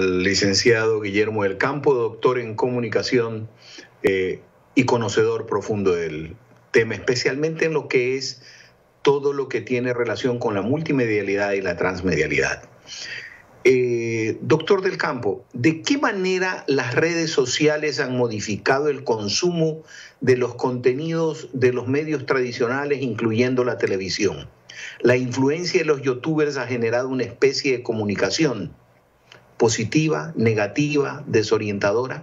al licenciado Guillermo del Campo, doctor en comunicación y conocedor profundo del tema, especialmente en lo que es todo lo que tiene relación con la multimedialidad y la transmedialidad. Doctor del Campo, ¿de qué manera las redes sociales han modificado el consumo de los contenidos de los medios tradicionales, incluyendo la televisión? La influencia de los youtubers ha generado una especie de comunicación positiva, negativa, desorientadora.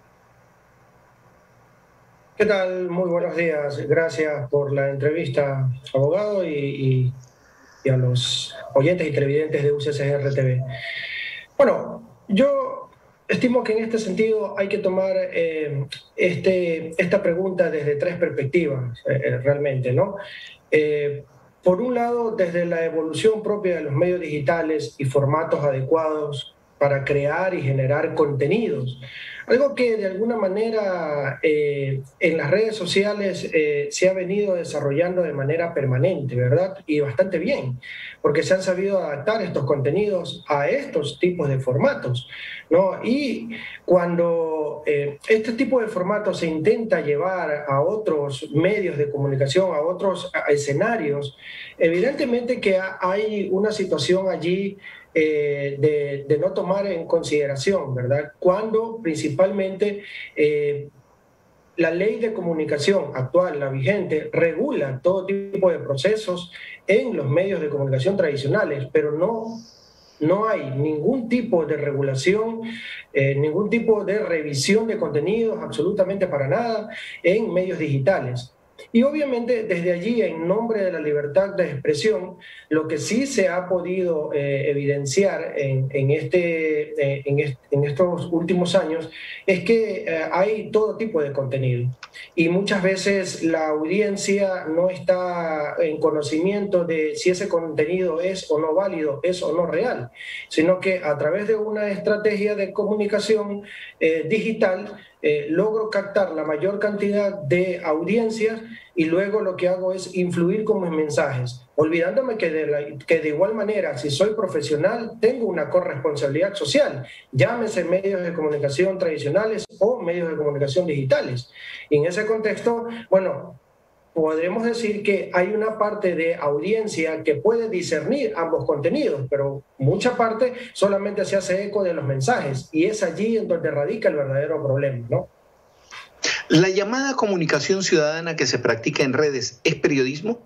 ¿Qué tal? Muy buenos días. Gracias por la entrevista, abogado, y a los oyentes y televidentes de UCCR TV. Bueno, yo estimo que en este sentido hay que tomar esta pregunta desde tres perspectivas, realmente, ¿no? Por un lado, desde la evolución propia de los medios digitales y formatos adecuados para crear y generar contenidos. Algo que de alguna manera en las redes sociales se ha venido desarrollando de manera permanente, ¿verdad? Y bastante bien, porque se han sabido adaptar estos contenidos a estos tipos de formatos, ¿no? Y cuando este tipo de formatos se intenta llevar a otros medios de comunicación, a otros escenarios, evidentemente que hay una situación allí de no tomar en consideración, ¿verdad? Cuando principalmente la ley de comunicación actual, la vigente, regula todo tipo de procesos en los medios de comunicación tradicionales, pero no hay ningún tipo de regulación, ningún tipo de revisión de contenidos, absolutamente para nada, en medios digitales. Y obviamente desde allí, en nombre de la libertad de expresión, lo que sí se ha podido evidenciar en estos últimos años es que hay todo tipo de contenido. Y muchas veces la audiencia no está en conocimiento de si ese contenido es o no válido, es o no real, sino que a través de una estrategia de comunicación digital logro captar la mayor cantidad de audiencias y luego lo que hago es influir con mis mensajes, olvidándome que de igual manera, si soy profesional, tengo una corresponsabilidad social, llámese medios de comunicación tradicionales o medios de comunicación digitales. Y en ese contexto, bueno, podremos decir que hay una parte de audiencia que puede discernir ambos contenidos, pero mucha parte solamente se hace eco de los mensajes y es allí en donde radica el verdadero problema, ¿no? ¿La llamada comunicación ciudadana que se practica en redes es periodismo?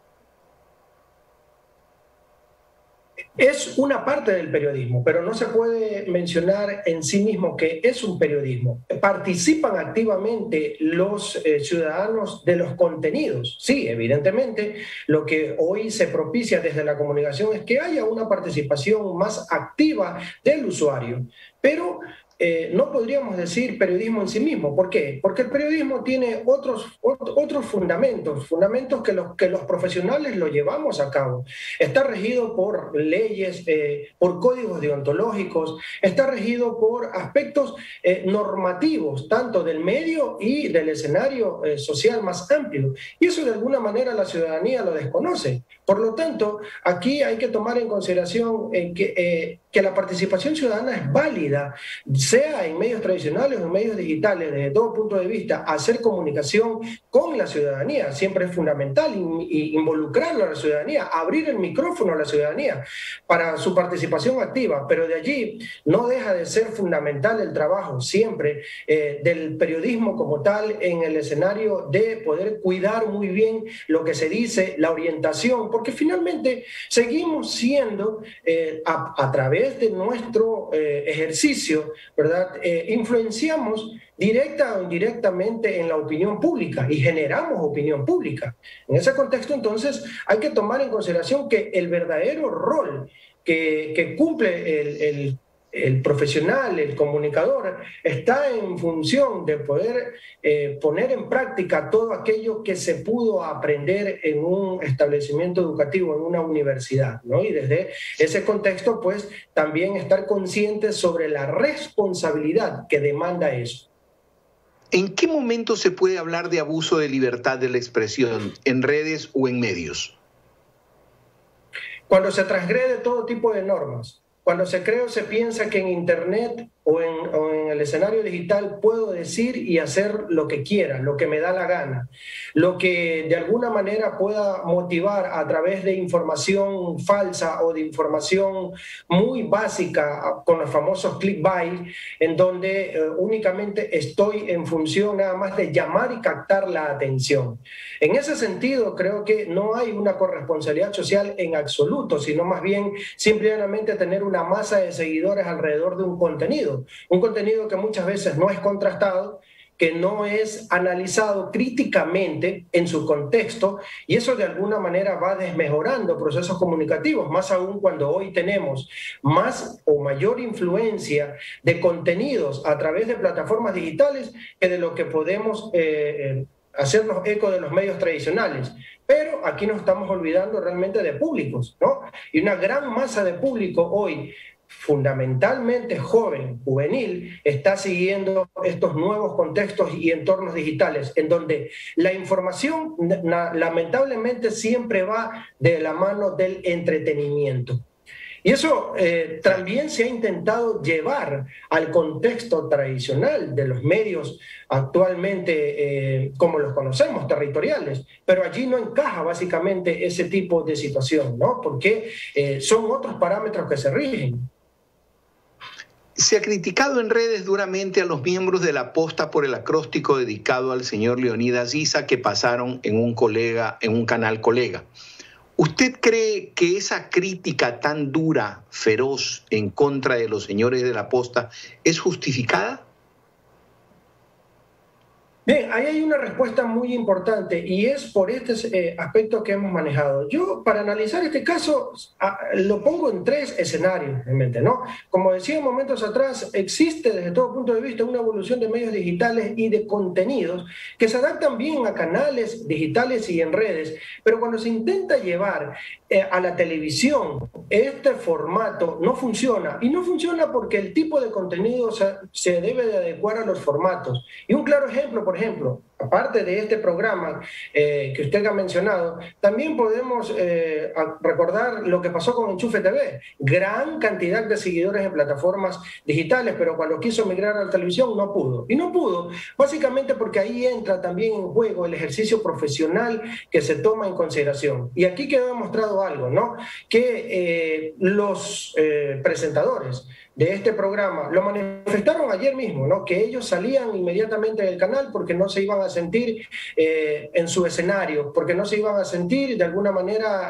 Es una parte del periodismo, pero no se puede mencionar en sí mismo que es un periodismo. Participan activamente los ciudadanos de los contenidos. Sí, evidentemente, lo que hoy se propicia desde la comunicación es que haya una participación más activa del usuario, pero no podríamos decir periodismo en sí mismo. ¿Por qué? Porque el periodismo tiene otros fundamentos que los profesionales lo llevamos a cabo. Está regido por leyes, por códigos deontológicos, está regido por aspectos normativos, tanto del medio y del escenario social más amplio. Y eso de alguna manera la ciudadanía lo desconoce. Por lo tanto, aquí hay que tomar en consideración que la participación ciudadana es válida, sea en medios tradicionales o en medios digitales, desde todo punto de vista. Hacer comunicación con la ciudadanía siempre es fundamental, involucrar a la ciudadanía, abrir el micrófono a la ciudadanía para su participación activa, pero de allí no deja de ser fundamental el trabajo siempre del periodismo como tal en el escenario de poder cuidar muy bien lo que se dice, la orientación, porque finalmente seguimos siendo a través de nuestro ejercicio, ¿verdad? Influenciamos directa o indirectamente en la opinión pública y generamos opinión pública. En ese contexto, entonces, hay que tomar en consideración que el verdadero rol que cumple el profesional, el comunicador, está en función de poder poner en práctica todo aquello que se pudo aprender en un establecimiento educativo, en una universidad, ¿no? Y desde ese contexto, pues, también estar conscientes sobre la responsabilidad que demanda eso. ¿En qué momento se puede hablar de abuso de libertad de la expresión, en redes o en medios? Cuando se transgrede todo tipo de normas. Cuando se cree o se piensa que en Internet o en el escenario digital puedo decir y hacer lo que quiera, lo que me da la gana, lo que de alguna manera pueda motivar a través de información falsa o de información muy básica, con los famosos clickbait, en donde únicamente estoy en función nada más de llamar y captar la atención. En ese sentido, creo que no hay una corresponsabilidad social en absoluto, sino más bien simplemente tener una masa de seguidores alrededor de un contenido que muchas veces no es contrastado, que no es analizado críticamente en su contexto, y eso de alguna manera va desmejorando procesos comunicativos, más aún cuando hoy tenemos más o mayor influencia de contenidos a través de plataformas digitales que de lo que podemos hacernos eco de los medios tradicionales. Pero aquí nos estamos olvidando realmente de públicos, ¿no? Y una gran masa de público hoy, fundamentalmente joven, juvenil, está siguiendo estos nuevos contextos y entornos digitales, en donde la información lamentablemente siempre va de la mano del entretenimiento. Y eso también se ha intentado llevar al contexto tradicional de los medios actualmente, como los conocemos, territoriales, pero allí no encaja básicamente ese tipo de situación, ¿no? Porque son otros parámetros que se rigen. Se ha criticado en redes duramente a los miembros de la Posta por el acróstico dedicado al señor Leonidas Issa que pasaron en un canal colega. ¿Usted cree que esa crítica tan dura, feroz, en contra de los señores de la Posta es justificada? Bien, ahí hay una respuesta muy importante y es por este aspecto que hemos manejado. Yo, para analizar este caso, lo pongo en tres escenarios, realmente, ¿no? Como decía momentos atrás, existe desde todo punto de vista una evolución de medios digitales y de contenidos que se adaptan bien a canales digitales y en redes, pero cuando se intenta llevar a la televisión este formato, no funciona. Y no funciona porque el tipo de contenido se debe de adecuar a los formatos. Y un claro ejemplo, por ejemplo, aparte de este programa que usted ha mencionado, también podemos recordar lo que pasó con Enchufe TV. Gran cantidad de seguidores en plataformas digitales, pero cuando quiso migrar a la televisión no pudo. Y no pudo, básicamente porque ahí entra también en juego el ejercicio profesional que se toma en consideración. Y aquí quedó demostrado algo, ¿no? Que los presentadores de este programa lo manifestaron ayer mismo, ¿no? Que ellos salían inmediatamente del canal porque no se iban a sentir en su escenario, porque no se iban a sentir de alguna manera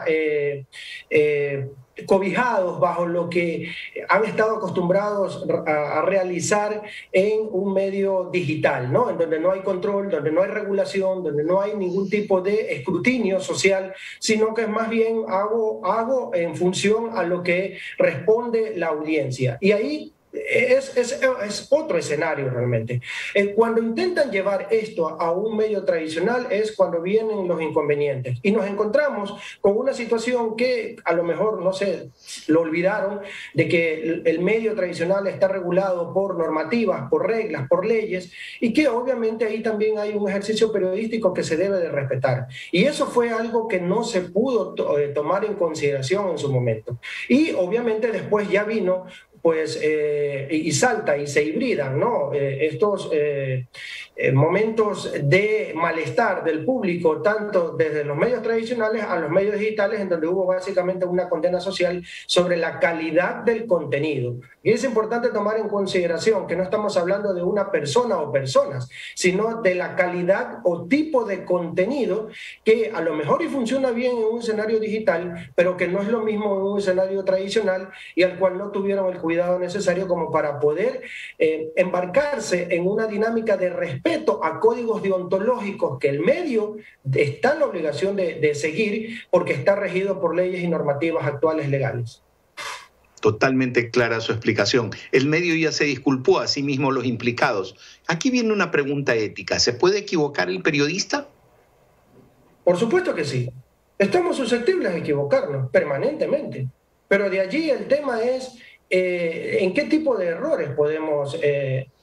cobijados bajo lo que han estado acostumbrados a realizar en un medio digital, ¿no? En donde no hay control, donde no hay regulación, donde no hay ningún tipo de escrutinio social, sino que es más bien hago en función a lo que responde la audiencia. Y ahí es otro escenario realmente. Cuando intentan llevar esto a un medio tradicional es cuando vienen los inconvenientes y nos encontramos con una situación que a lo mejor, no sé, lo olvidaron, de que el medio tradicional está regulado por normativas, por reglas, por leyes, y que obviamente ahí también hay un ejercicio periodístico que se debe de respetar. Y eso fue algo que no se pudo tomar en consideración en su momento. Y obviamente después ya vino pues, y salta y se hibridan, ¿no? Estos momentos de malestar del público, tanto desde los medios tradicionales a los medios digitales, en donde hubo básicamente una condena social sobre la calidad del contenido. Y es importante tomar en consideración que no estamos hablando de una persona o personas, sino de la calidad o tipo de contenido que a lo mejor y funciona bien en un escenario digital, pero que no es lo mismo en un escenario tradicional y al cual no tuvieron el cuidado necesario como para poder embarcarse en una dinámica de respeto a códigos deontológicos que el medio está en la obligación de seguir porque está regido por leyes y normativas actuales legales. Totalmente clara su explicación. El medio ya se disculpó a sí mismo los implicados. Aquí viene una pregunta ética. ¿Se puede equivocar el periodista? Por supuesto que sí. Estamos susceptibles a equivocarnos permanentemente. Pero de allí el tema es en qué tipo de errores podemos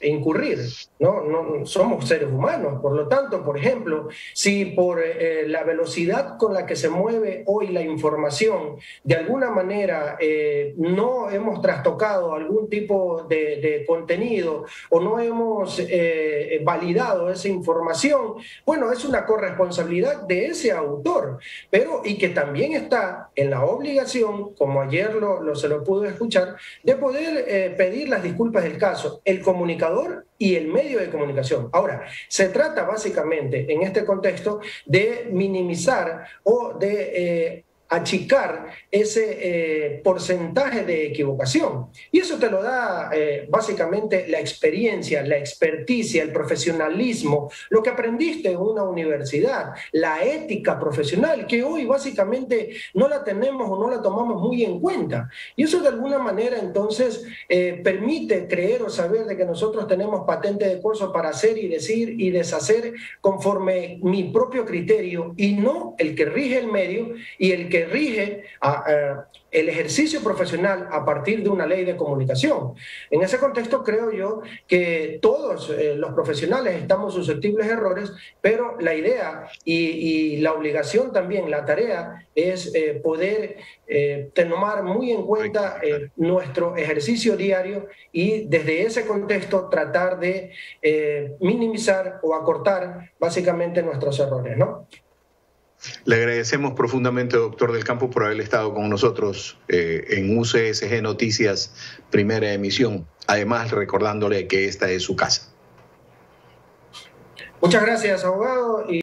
incurrir, ¿no? Somos seres humanos, por lo tanto, por ejemplo, si por la velocidad con la que se mueve hoy la información, de alguna manera no hemos trastocado algún tipo de contenido o no hemos validado esa información, bueno, es una corresponsabilidad de ese autor, pero y que también está en la obligación, como ayer se lo pudo escuchar, de poder pedir las disculpas del caso, el comunicador y el medio de comunicación. Ahora, se trata básicamente en este contexto de minimizar o de achicar ese porcentaje de equivocación. Y eso te lo da básicamente la experiencia, la experticia, el profesionalismo, lo que aprendiste en una universidad, la ética profesional, que hoy básicamente no la tenemos o no la tomamos muy en cuenta. Y eso de alguna manera entonces permite creer o saber de que nosotros tenemos patente de curso para hacer y decir y deshacer conforme mi propio criterio y no el que rige el medio y el que rige el ejercicio profesional a partir de una ley de comunicación. En ese contexto creo yo que todos los profesionales estamos susceptibles de errores, pero la idea y la obligación también, la tarea es poder tomar muy en cuenta nuestro ejercicio diario y desde ese contexto tratar de minimizar o acortar básicamente nuestros errores, ¿no? Le agradecemos profundamente, doctor del Campo, por haber estado con nosotros en UCSG Noticias, primera emisión. Además, recordándole que esta es su casa. Muchas gracias, abogado.